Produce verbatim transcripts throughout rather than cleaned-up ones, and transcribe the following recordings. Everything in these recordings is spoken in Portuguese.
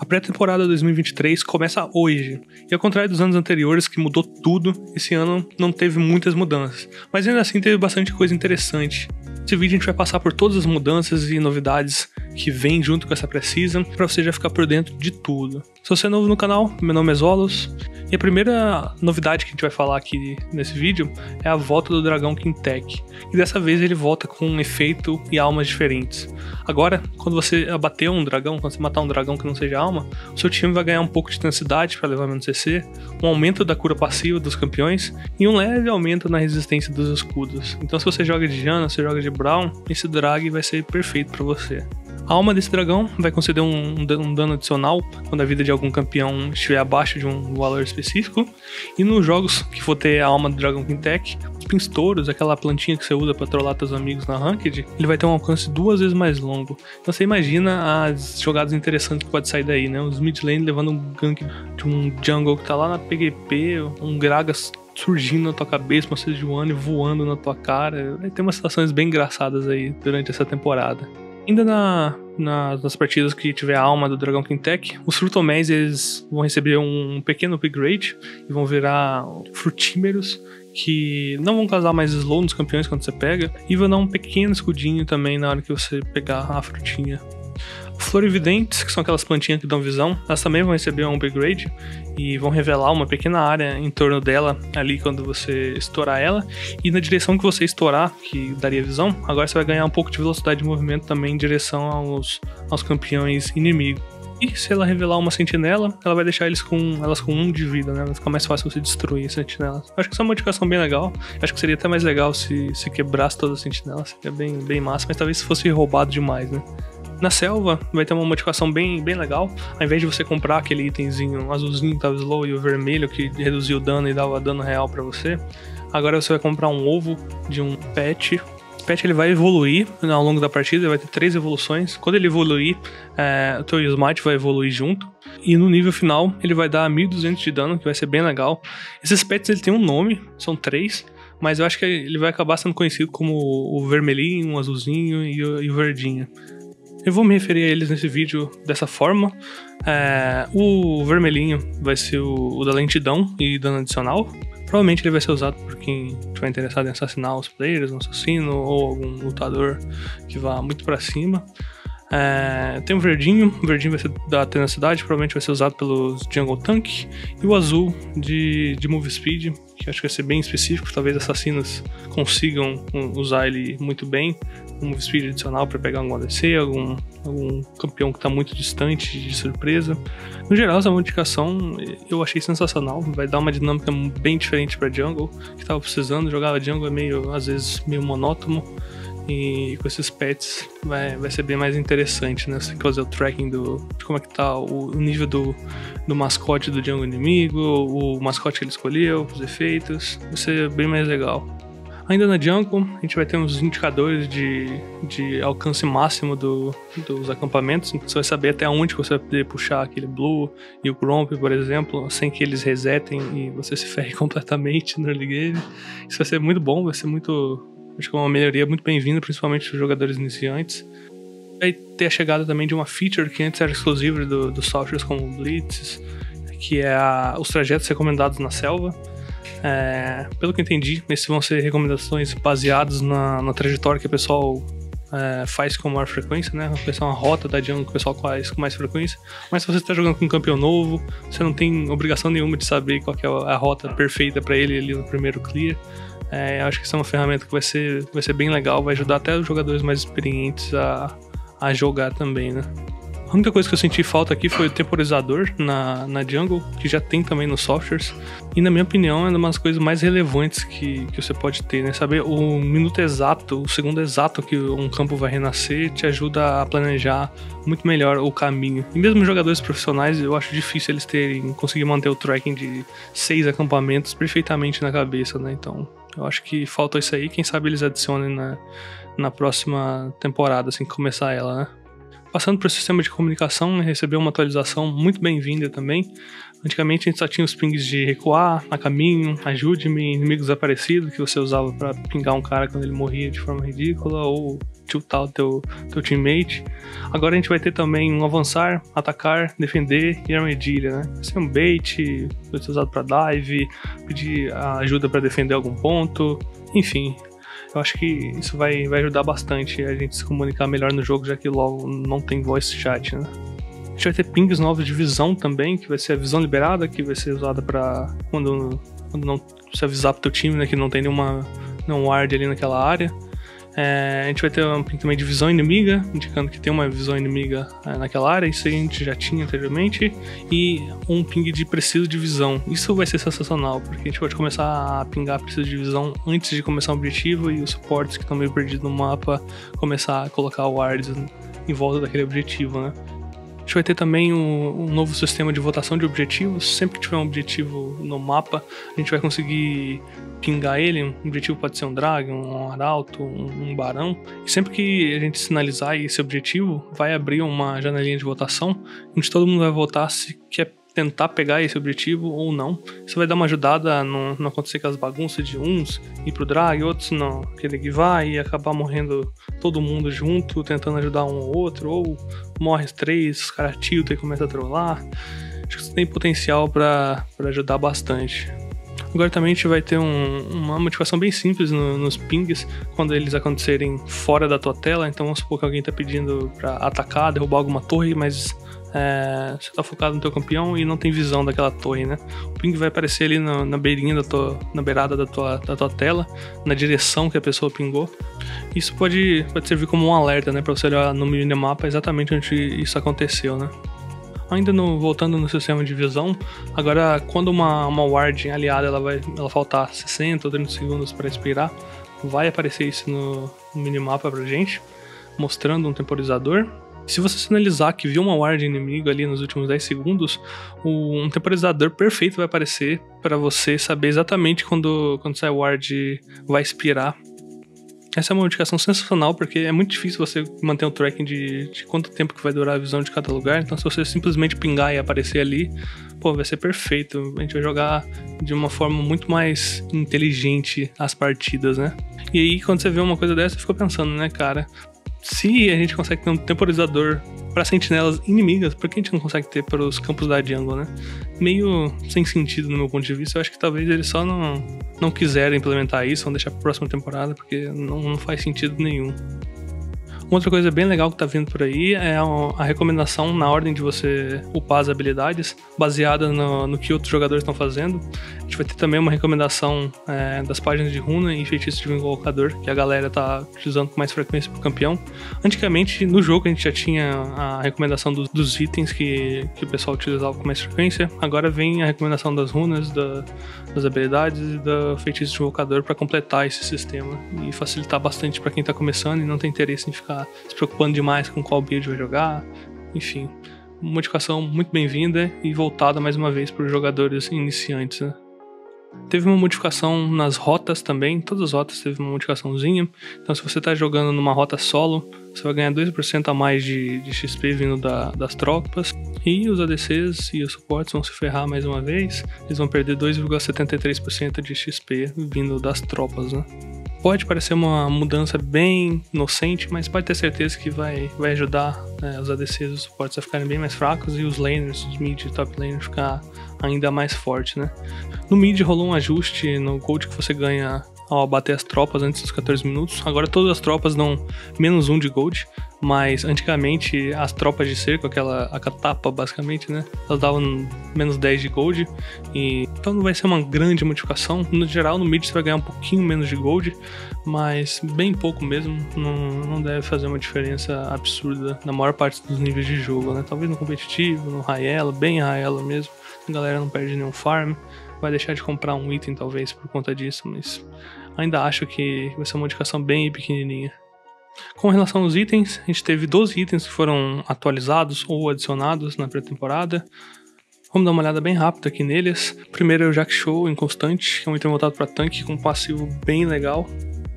pré-temporada dois mil e vinte e três começa hoje, e ao contrário dos anos anteriores que mudou tudo, esse ano não teve muitas mudanças, mas ainda assim teve bastante coisa interessante. Nesse vídeo a gente vai passar por todas as mudanças e novidades que vêm junto com essa pré-season, pra você já ficar por dentro de tudo. Se você é novo no canal, meu nome é Zolos, e a primeira novidade que a gente vai falar aqui nesse vídeo é a volta do dragão Quintech, e dessa vez ele volta com um efeito e almas diferentes. Agora, quando você abater um dragão, quando você matar um dragão que não seja alma, o seu time vai ganhar um pouco de intensidade para levar menos C C, um aumento da cura passiva dos campeões e um leve aumento na resistência dos escudos. Então se você joga de Janna, se você joga de Braum, esse drag vai ser perfeito para você. A alma desse dragão vai conceder um, um dano adicional quando a vida de algum campeão estiver abaixo de um valor específico. E nos jogos que for ter a alma do dragão Quintech, os pinstouros, aquela plantinha que você usa para trollar seus amigos na Ranked, ele vai ter um alcance duas vezes mais longo. Então você imagina as jogadas interessantes que pode sair daí, né? Os mid lane levando um gank de um jungle que tá lá na P G P, um Gragas surgindo na tua cabeça, uma Sejuani voando na tua cara. Vai ter umas situações bem engraçadas aí durante essa temporada. Ainda na, na, nas partidas que tiver a alma do dragão Quintech, os frutoméis eles vão receber um pequeno upgrade e vão virar frutímeros que não vão causar mais slow nos campeões quando você pega, e vão dar um pequeno escudinho também na hora que você pegar a frutinha. Florividentes, que são aquelas plantinhas que dão visão, elas também vão receber um upgrade e vão revelar uma pequena área em torno dela ali quando você estourar ela, e na direção que você estourar, que daria visão, agora você vai ganhar um pouco de velocidade de movimento também em direção aos, aos campeões inimigos. E se ela revelar uma sentinela, ela vai deixar eles com, elas com um de vida, né? Vai ficar mais fácil você destruir as sentinelas. Acho que isso é uma modificação bem legal. Acho que seria até mais legal se, se quebrasse todas as sentinelas. Seria bem, bem massa, mas talvez se fosse roubado demais, né? Na selva vai ter uma modificação bem, bem legal. Ao invés de você comprar aquele itemzinho azulzinho que tava slow e o vermelho que reduzia o dano e dava dano real pra você, agora você vai comprar um ovo de um pet. O pet ele vai evoluir ao longo da partida, ele vai ter três evoluções. Quando ele evoluir, é, o teu Smite vai evoluir junto. E no nível final ele vai dar mil e duzentos de dano, que vai ser bem legal. Esses pets ele tem um nome, são três, mas eu acho que ele vai acabar sendo conhecido como o vermelhinho, o azulzinho e o, e o verdinho. Eu vou me referir a eles nesse vídeo dessa forma. É, o vermelhinho vai ser o, o da lentidão e dano adicional. Provavelmente ele vai ser usado por quem estiver interessado em assassinar os players, um assassino ou algum lutador que vá muito pra cima. É, tem o verdinho, o verdinho vai ser da tenacidade, provavelmente vai ser usado pelos jungle tank. E o azul de, de move speed, que acho que vai ser bem específico, talvez assassinos consigam usar ele muito bem. Um move speed adicional para pegar algum A D C, algum, algum campeão que está muito distante de surpresa. No geral, essa modificação eu achei sensacional, vai dar uma dinâmica bem diferente para jungle, que estava precisando. Jogava jungle é meio, às vezes, meio monótono. E com esses pets vai, vai ser bem mais interessante, né? Você tem que fazer o tracking do, de como é que tá o, o nível do, do mascote do jungle inimigo, o mascote que ele escolheu, os efeitos, vai ser bem mais legal. Ainda na jungle, a gente vai ter uns indicadores de, de alcance máximo do, dos acampamentos, então você vai saber até onde você vai poder puxar aquele blue e o gromp, por exemplo, sem que eles resetem e você se ferre completamente no early game. Isso vai ser muito bom, vai ser muito... Acho que é uma melhoria muito bem-vinda, principalmente para os jogadores iniciantes. Vai ter a chegada também de uma feature que antes era exclusiva dos do softwares como Blitz, que é a, os trajetos recomendados na selva. É, pelo que eu entendi, esses vão ser recomendações baseadas na, na trajetória que o pessoal é, faz com maior frequência, né? Vai ser uma rota da jungle que o pessoal faz com mais frequência. Mas se você está jogando com um campeão novo, você não tem obrigação nenhuma de saber qual que é a rota perfeita para ele ali no primeiro clear. É, acho que isso é uma ferramenta que vai ser, vai ser bem legal, vai ajudar até os jogadores mais experientes a, a jogar também, né? A única coisa que eu senti falta aqui foi o temporizador na, na jungle, que já tem também nos softwares, e na minha opinião é uma das coisas mais relevantes que, que você pode ter, né? Saber o minuto exato, o segundo exato que um campo vai renascer te ajuda a planejar muito melhor o caminho. E mesmo jogadores profissionais, eu acho difícil eles terem, conseguir manter o tracking de seis acampamentos perfeitamente na cabeça, né? Então eu acho que falta isso aí, quem sabe eles adicionem na, na próxima temporada, assim que começar ela, né? Passando para o sistema de comunicação, recebeu uma atualização muito bem-vinda também. Antigamente a gente só tinha os pings de recuar, a caminho, ajude-me, inimigos desaparecidos, que você usava para pingar um cara quando ele morria de forma ridícula, ou tiltar o teu, teu teammate. Agora a gente vai ter também um avançar, atacar, defender e armadilha, né? Vai ser um bait, vai ser usado para dive, pedir ajuda para defender algum ponto, enfim. Eu acho que isso vai, vai ajudar bastante a gente se comunicar melhor no jogo, já que logo não tem voice chat, né? A gente vai ter pings novos de visão também, que vai ser a visão liberada, que vai ser usada para quando, quando não se avisar pro teu time, né, que não tem nenhuma nenhum ward ali naquela área. É, a gente vai ter um ping também de visão inimiga, indicando que tem uma visão inimiga é, naquela área, isso aí a gente já tinha anteriormente, e um ping de preciso de visão. Isso vai ser sensacional, porque a gente pode começar a pingar preciso de visão antes de começar o objetivo, e os suportes que estão meio perdidos no mapa começar a colocar wards em volta daquele objetivo, né? A gente vai ter também um, um novo sistema de votação de objetivos. Sempre que tiver um objetivo no mapa, a gente vai conseguir pingar ele. Um objetivo pode ser um Dragon, um Arauto, um, um Barão. E sempre que a gente sinalizar esse objetivo, vai abrir uma janelinha de votação, onde todo mundo vai votar se quer tentar pegar esse objetivo ou não. Isso vai dar uma ajudada a não, não acontecer aquelas bagunças de uns ir pro drag, outros não querer que vai e acabar morrendo todo mundo junto, tentando ajudar um ou outro, ou morre os três, os caras tiltam e começam a trollar. Acho que isso tem potencial para ajudar bastante. Agora também a gente vai ter um, uma modificação bem simples no, nos pings quando eles acontecerem fora da tua tela. Então vamos supor que alguém está pedindo para atacar, derrubar alguma torre, mas é, você está focado no teu campeão e não tem visão daquela torre, né? O ping vai aparecer ali na, na beirinha da tua, na beirada da tua, da tua tela, na direção que a pessoa pingou. Isso pode, pode servir como um alerta, né, para você olhar no minimapa exatamente onde isso aconteceu, né? Ainda no, voltando no sistema de visão, agora quando uma, uma ward aliada ela vai ela faltar sessenta ou trinta segundos para expirar, vai aparecer isso no, no minimapa pra gente, mostrando um temporizador. Se você sinalizar que viu uma ward inimigo ali nos últimos dez segundos, o, um temporizador perfeito vai aparecer para você saber exatamente quando, quando essa ward vai expirar. Essa é uma modificação sensacional, porque é muito difícil você manter um tracking de, de quanto tempo que vai durar a visão de cada lugar. Então se você simplesmente pingar e aparecer ali, pô, vai ser perfeito. A gente vai jogar de uma forma muito mais inteligente as partidas, né? E aí quando você vê uma coisa dessa, você fica pensando, né, cara, se a gente consegue ter um temporizador para sentinelas inimigas, por que a gente não consegue ter para os campos da jungle, né? Meio sem sentido no meu ponto de vista. Eu acho que talvez eles só não, não quiseram implementar isso, vão deixar para a próxima temporada, porque não, não faz sentido nenhum. Uma outra coisa bem legal que tá vindo por aí é a recomendação na ordem de você upar as habilidades, baseada no, no que outros jogadores estão fazendo. A gente vai ter também uma recomendação é, das páginas de runa e feitiços de invocador, que a galera tá utilizando com mais frequência pro campeão. Antigamente, no jogo, a gente já tinha a recomendação dos, dos itens que, que o pessoal utilizava com mais frequência. Agora vem a recomendação das runas, da, das habilidades e do feitiço de invocador para completar esse sistema e facilitar bastante para quem tá começando e não tem interesse em ficar se preocupando demais com qual build vai jogar. Enfim, uma modificação muito bem-vinda e voltada mais uma vez para os jogadores iniciantes, né? Teve uma modificação nas rotas também, todas as rotas teve uma modificaçãozinha. Então se você está jogando numa rota solo, você vai ganhar dois por cento a mais de, de X P vindo da, das tropas. E os A D Cs e os suportes vão se ferrar mais uma vez, eles vão perder dois vírgula setenta e três por cento de X P vindo das tropas, né? Pode parecer uma mudança bem inocente, mas pode ter certeza que vai, vai ajudar né, os A D Cs e os suportes a ficarem bem mais fracos e os laners, os mid e top laners ficar ainda mais fortes, né? No mid rolou um ajuste no gold que você ganha ao abater as tropas antes dos quatorze minutos. Agora todas as tropas dão menos um de gold, mas antigamente as tropas de cerco, aquela a catapa basicamente, né? Elas davam menos dez de gold, e então não vai ser uma grande modificação. No geral, no mid você vai ganhar um pouquinho menos de gold, mas bem pouco mesmo, não, não deve fazer uma diferença absurda na maior parte dos níveis de jogo, né? Talvez no competitivo, no high elo, bem high elo mesmo, a galera não perde nenhum farm, vai deixar de comprar um item talvez por conta disso, mas ainda acho que vai ser uma modificação bem pequenininha. Com relação aos itens, a gente teve doze itens que foram atualizados ou adicionados na pré-temporada. Vamos dar uma olhada bem rápida aqui neles. Primeiro é o Jack Show Inconstante, que é um item voltado para tanque com um passivo bem legal.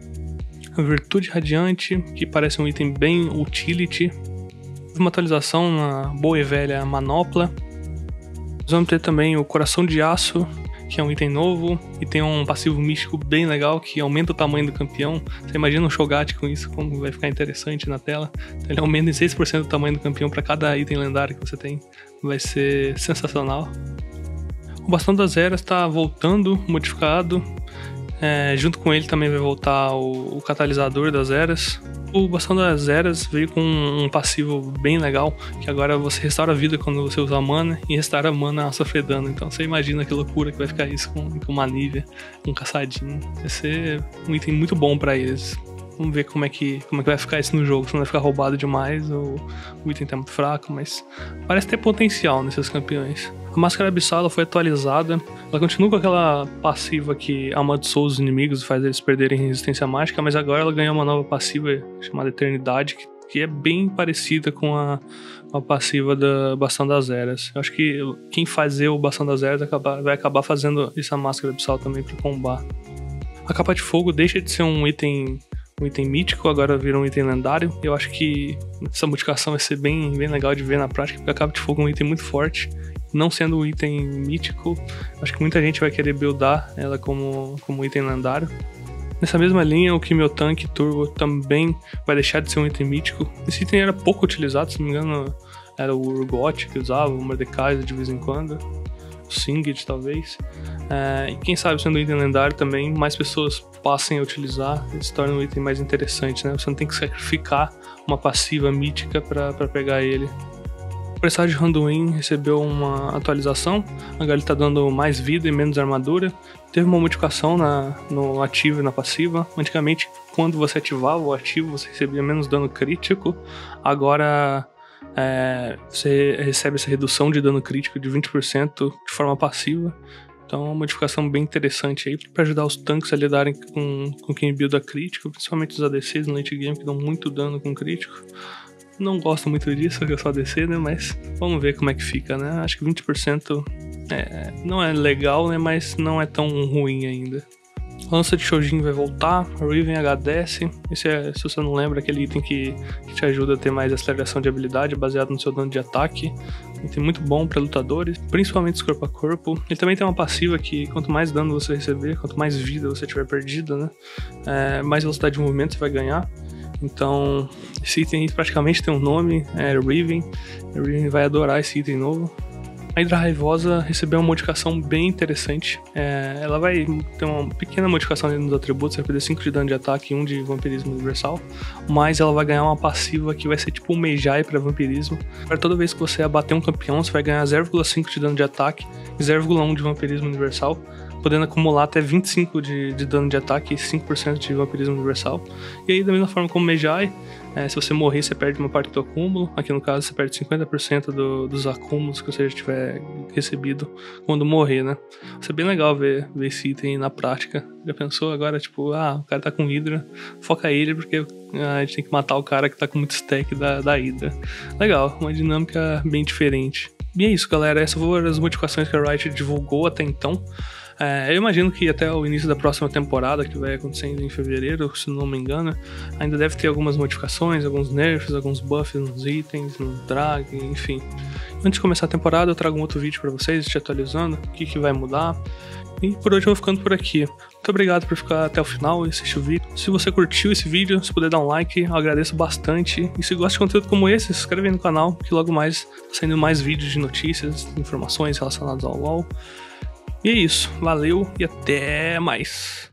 A Virtude Radiante, que parece um item bem utility. Uma atualização na boa e velha Manopla. Vamos ter também o Coração de Aço, que é um item novo, e tem um passivo místico bem legal, que aumenta o tamanho do campeão. Você imagina um Cho'Gath com isso, como vai ficar interessante na tela. Então ele aumenta em seis por cento do tamanho do campeão para cada item lendário que você tem. Vai ser sensacional. O Bastão das Eras está voltando, modificado. É, junto com ele também vai voltar o, o Catalisador das Eras. O Bastão das Eras veio com um passivo bem legal, que agora você restaura a vida quando você usa mana, e restaura a mana a sofrer dano. Então você imagina que loucura que vai ficar isso com, com uma Nívea, um caçadinho. Vai ser um item muito bom pra eles. Vamos ver como é, que, como é que vai ficar isso no jogo, se não vai ficar roubado demais ou o item tá muito fraco, mas parece ter potencial nesses campeões. A Máscara Abissal ela foi atualizada, ela continua com aquela passiva que amaldiçoa os inimigos e faz eles perderem resistência mágica, mas agora ela ganhou uma nova passiva chamada Eternidade, que, que é bem parecida com a, a passiva da Bastão das Eras. Eu acho que quem fazer o Bastão das Eras acaba, vai acabar fazendo essa Máscara Abissal também para combar. A Capa de Fogo deixa de ser um item um item mítico, agora vira um item lendário. Eu acho que essa modificação vai ser bem, bem legal de ver na prática, porque a Capa de Fogo é um item muito forte. Não sendo um item mítico, acho que muita gente vai querer buildar ela como, como item lendário. Nessa mesma linha, o Quimiotank Turbo também vai deixar de ser um item mítico. Esse item era pouco utilizado, se não me engano era o Urgot que usava, o Mordekaiser de vez em quando, o Singed talvez. É, e quem sabe sendo um item lendário também, mais pessoas passem a utilizar, ele se torna um item mais interessante, né? Você não tem que sacrificar uma passiva mítica para pegar ele. O Presságio de Randuin recebeu uma atualização, agora ele está dando mais vida e menos armadura. Teve uma modificação na, no ativo e na passiva. Antigamente, quando você ativava o ativo, você recebia menos dano crítico. Agora é, você recebe essa redução de dano crítico de vinte por cento de forma passiva. Então é uma modificação bem interessante aí para ajudar os tanques a lidarem com, com quem builda crítico, principalmente os A D Cs no late game que dão muito dano com crítico. Não gosto muito disso, que eu só A D C, né? Mas vamos ver como é que fica, né? Acho que vinte por cento é, não é legal, né? Mas não é tão ruim ainda. Lança de Shojin vai voltar, Riven H D S. Esse é, se você não lembra, aquele item que, que te ajuda a ter mais aceleração de habilidade baseado no seu dano de ataque. Um item muito bom para lutadores, principalmente corpo a corpo. Ele também tem uma passiva que quanto mais dano você receber, quanto mais vida você tiver perdida, né? É, mais velocidade de movimento você vai ganhar. Então, esse item praticamente tem um nome, é Riven. A Riven vai adorar esse item novo. A Hidra Raivosa recebeu uma modificação bem interessante. É, ela vai ter uma pequena modificação nos atributos, vai perder cinco de dano de ataque e um de vampirismo universal, mas ela vai ganhar uma passiva que vai ser tipo um Mejai para vampirismo. Para toda vez que você abater um campeão, você vai ganhar zero vírgula cinco de dano de ataque e zero vírgula um de vampirismo universal, podendo acumular até vinte e cinco de, de dano de ataque e cinco por cento de vampirismo universal. E aí, da mesma forma como Mejai, é, se você morrer, você perde uma parte do acúmulo. Aqui no caso, você perde cinquenta por cento do, dos acúmulos que você já tiver recebido quando morrer, né? Vai ser bem legal ver, ver esse item na prática. Já pensou agora, tipo, ah, o cara tá com Hydra, foca ele porque ah, a gente tem que matar o cara que tá com muito stack da, da Hydra. Legal, uma dinâmica bem diferente. E é isso, galera. Essas foram as modificações que a Riot divulgou até então. É, eu imagino que até o início da próxima temporada, que vai acontecendo em fevereiro, se não me engano, ainda deve ter algumas modificações, alguns nerfs, alguns buffs nos itens, no drag, enfim. Antes de começar a temporada, eu trago um outro vídeo pra vocês, te atualizando, o que, que vai mudar. E por hoje eu vou ficando por aqui. Muito obrigado por ficar até o final e assistir o vídeo. Se você curtiu esse vídeo, se puder dar um like, eu agradeço bastante. E se gosta de conteúdo como esse, se inscreve aí no canal, que logo mais tá saindo mais vídeos de notícias, informações relacionadas ao LoL. E é isso, valeu e até mais!